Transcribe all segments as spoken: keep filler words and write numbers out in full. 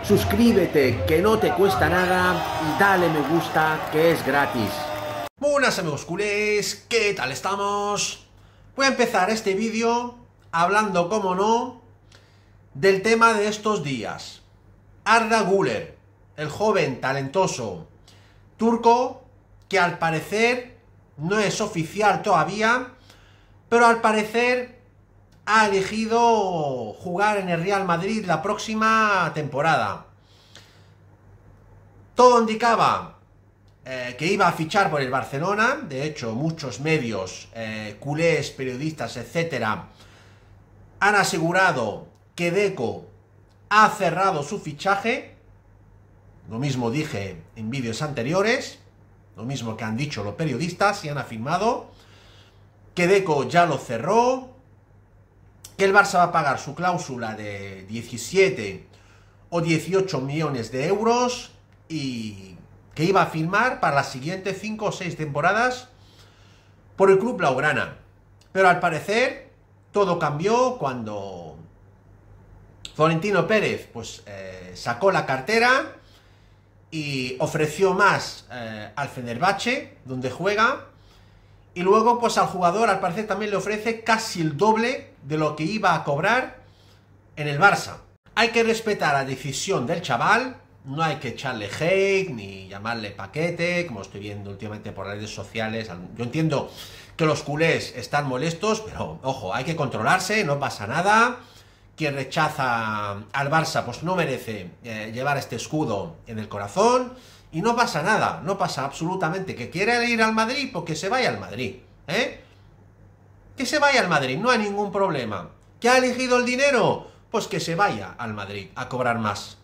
Suscríbete, que no te cuesta nada, y dale me gusta, que es gratis. Buenas amigos culés, ¿qué tal estamos? Voy a empezar este vídeo hablando, como no, del tema de estos días. Arda Güler, el joven talentoso turco, que al parecer no es oficial todavía, pero al parecer ha elegido jugar en el Real Madrid la próxima temporada. Todo indicaba eh, que iba a fichar por el Barcelona. De hecho, muchos medios, eh, culés, periodistas, etcétera, han asegurado que Deco ha cerrado su fichaje. Lo mismo dije en vídeos anteriores, lo mismo que han dicho los periodistas y han afirmado que Deco ya lo cerró, que el Barça va a pagar su cláusula de diecisiete o dieciocho millones de euros y que iba a firmar para las siguientes cinco o seis temporadas por el club blaugrana. Pero al parecer todo cambió cuando Florentino Pérez pues eh, sacó la cartera y ofreció más eh, al Fenerbahce, donde juega, y luego pues al jugador al parecer también le ofrece casi el doble de lo que iba a cobrar en el Barça. Hay que respetar la decisión del chaval, no hay que echarle hate ni llamarle paquete, como estoy viendo últimamente por las redes sociales. Yo entiendo que los culés están molestos, pero ojo, hay que controlarse, no pasa nada. Quien rechaza al Barça pues no merece eh, llevar este escudo en el corazón. Y no pasa nada, no pasa absolutamente. Que quiera ir al Madrid, pues que se vaya al Madrid, ¿eh? Que se vaya al Madrid, no hay ningún problema. ¿Que ha elegido el dinero? Pues que se vaya al Madrid a cobrar más.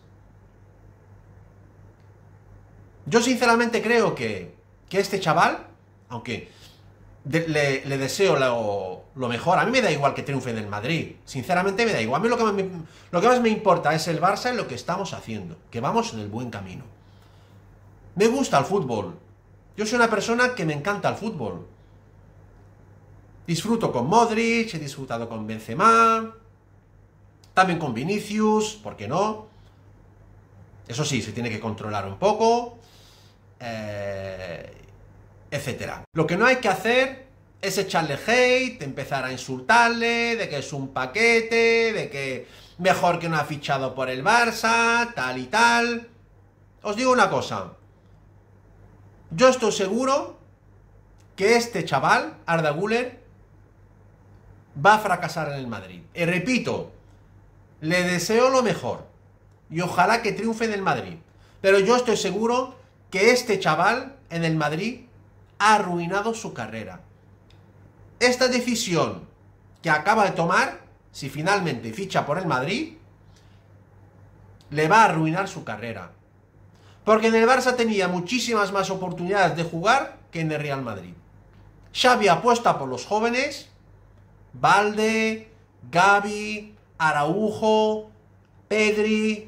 Yo sinceramente creo que, que este chaval, aunque de, le, le deseo lo, lo mejor, a mí me da igual que triunfe en el Madrid, sinceramente me da igual. A mí lo que, me, lo que más me importa es el Barça y lo que estamos haciendo, que vamos en el buen camino. Me gusta el fútbol. Yo soy una persona que me encanta el fútbol. Disfruto con Modric, he disfrutado con Benzema, también con Vinicius, ¿por qué no? Eso sí, se tiene que controlar un poco, eh, etcétera. Lo que no hay que hacer es echarle hate, empezar a insultarle, de que es un paquete, de que mejor que no ha fichado por el Barça, tal y tal. Os digo una cosa. Yo estoy seguro que este chaval, Arda Güler, va a fracasar en el Madrid. Y repito, le deseo lo mejor y ojalá que triunfe en el Madrid. Pero yo estoy seguro que este chaval en el Madrid ha arruinado su carrera. Esta decisión que acaba de tomar, si finalmente ficha por el Madrid, le va a arruinar su carrera. Porque en el Barça tenía muchísimas más oportunidades de jugar que en el Real Madrid. Xavi apuesta por los jóvenes, Balde, Gavi, Araujo, Pedri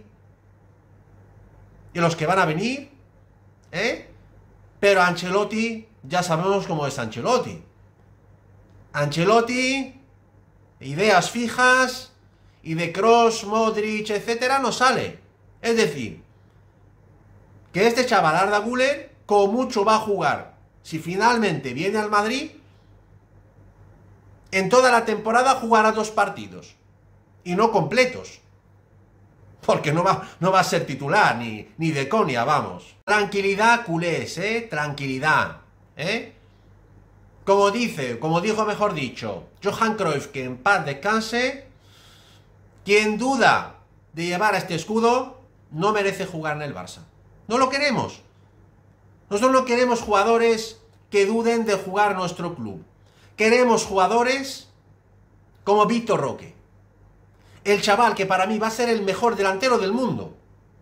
y los que van a venir, ¿eh? Pero Ancelotti, ya sabemos cómo es Ancelotti. Ancelotti, ideas fijas, y de Kroos, Modric, etcétera, no sale. Es decir, que este chaval Arda Güler, como mucho va a jugar, si finalmente viene al Madrid, en toda la temporada jugará dos partidos, y no completos, porque no va, no va a ser titular, ni, ni de conia, vamos. Tranquilidad, culés, eh, tranquilidad, eh. Como dice, como dijo mejor dicho, Johan Cruyff, que en paz descanse, quien duda de llevar a este escudo, no merece jugar en el Barça. No lo queremos. Nosotros no queremos jugadores que duden de jugar nuestro club. Queremos jugadores como Vitor Roque. El chaval que para mí va a ser el mejor delantero del mundo.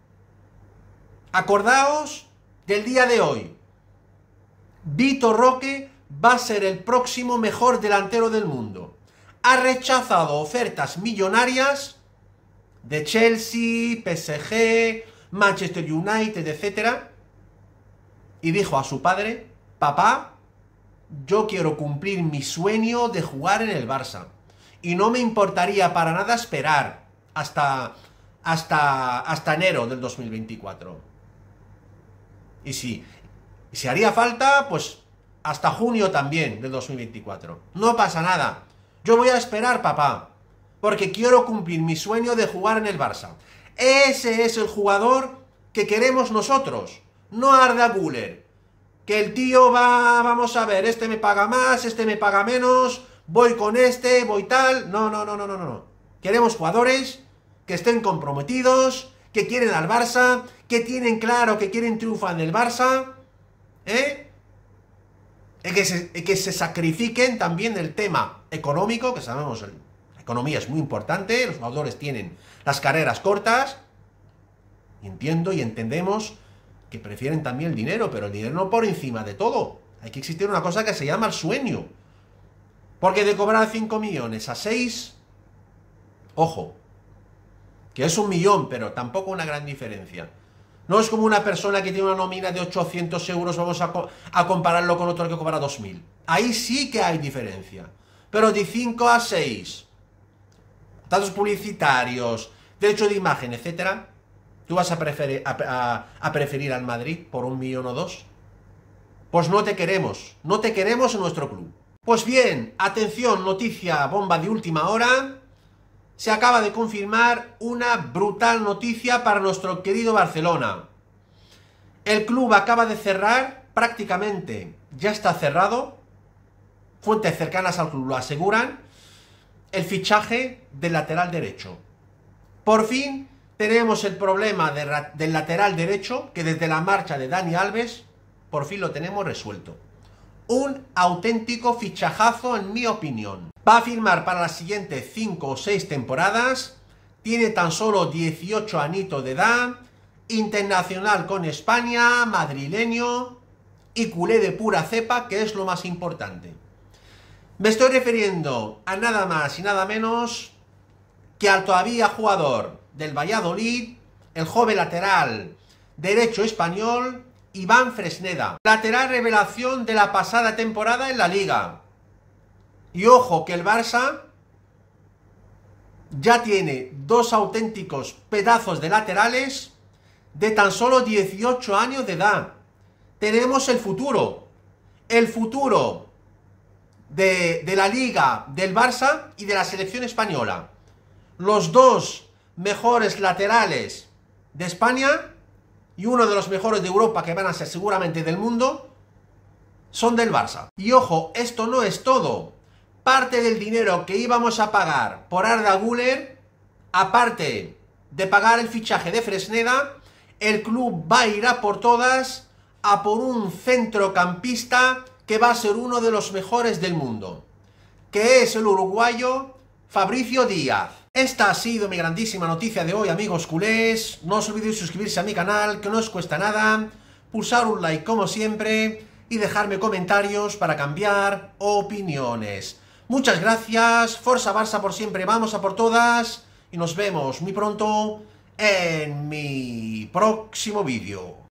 Acordaos del día de hoy. Vitor Roque va a ser el próximo mejor delantero del mundo. Ha rechazado ofertas millonarias de Chelsea, P S G, Manchester United, etcétera, y dijo a su padre: papá, yo quiero cumplir mi sueño de jugar en el Barça, y no me importaría para nada esperar hasta hasta, hasta enero del dos mil veinticuatro. Y si, si haría falta, pues hasta junio también del dos mil veinticuatro. No pasa nada. Yo voy a esperar, papá, porque quiero cumplir mi sueño de jugar en el Barça. Ese es el jugador que queremos nosotros, no Arda Güler. Que el tío va, vamos a ver, este me paga más, este me paga menos, voy con este, voy tal. No, no, no, no, no, no. Queremos jugadores que estén comprometidos, que quieren al Barça, que tienen claro que quieren triunfar en el Barça, ¿eh? Y que se, que se sacrifiquen también el tema económico, que sabemos, la economía es muy importante, los jugadores tienen las carreras cortas, y entiendo y entendemos que prefieren también el dinero, pero el dinero no por encima de todo. Hay que existir una cosa que se llama el sueño. Porque de cobrar cinco millones a seis, ojo, que es un millón, pero tampoco una gran diferencia. No es como una persona que tiene una nómina de ochocientos euros, vamos a, co a compararlo con otro que cobra dos mil. Ahí sí que hay diferencia. Pero de cinco a seis, datos publicitarios, derecho de imagen, etcétera, ¿tú vas a preferir, a, a, a preferir al Madrid por un millón o dos? Pues no te queremos, no te queremos en nuestro club. Pues bien, atención, noticia bomba de última hora. Se acaba de confirmar una brutal noticia para nuestro querido Barcelona. El club acaba de cerrar, prácticamente ya está cerrado, fuentes cercanas al club lo aseguran, el fichaje del lateral derecho. Por fin tenemos el problema de, del lateral derecho, que desde la marcha de Dani Alves, por fin lo tenemos resuelto. Un auténtico fichajazo, en mi opinión. Va a firmar para las siguientes cinco o seis temporadas, tiene tan solo dieciocho añitos de edad, internacional con España, madrileño y culé de pura cepa, que es lo más importante. Me estoy refiriendo a nada más y nada menos que al todavía jugador del Valladolid, el joven lateral derecho español, Iván Fresneda, lateral revelación de la pasada temporada en la Liga. Y ojo que el Barça ya tiene dos auténticos pedazos de laterales de tan solo dieciocho años de edad. Tenemos el futuro, el futuro de, de la Liga, del Barça y de la selección española. Los dos mejores laterales de España y uno de los mejores de Europa, que van a ser seguramente del mundo, son del Barça. Y ojo, esto no es todo. Parte del dinero que íbamos a pagar por Arda Güler, aparte de pagar el fichaje de Fresneda, el club va a ir a por todas a por un centrocampista que va a ser uno de los mejores del mundo, que es el uruguayo Fabricio Díaz. Esta ha sido mi grandísima noticia de hoy, amigos culés. No os olvidéis suscribirse a mi canal, que no os cuesta nada, pulsar un like como siempre y dejarme comentarios para cambiar opiniones. Muchas gracias, Forza Barça por siempre, vamos a por todas y nos vemos muy pronto en mi próximo vídeo.